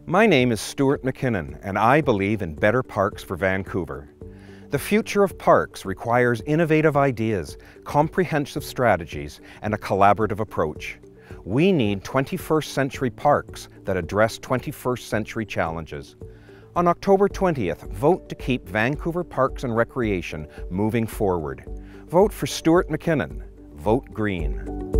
My name is Stuart Mackinnon, and I believe in better parks for Vancouver. The future of parks requires innovative ideas, comprehensive strategies, and a collaborative approach. We need 21st century parks that address 21st century challenges. On October 20th, vote to keep Vancouver Parks and Recreation moving forward. Vote for Stuart Mackinnon. Vote Green.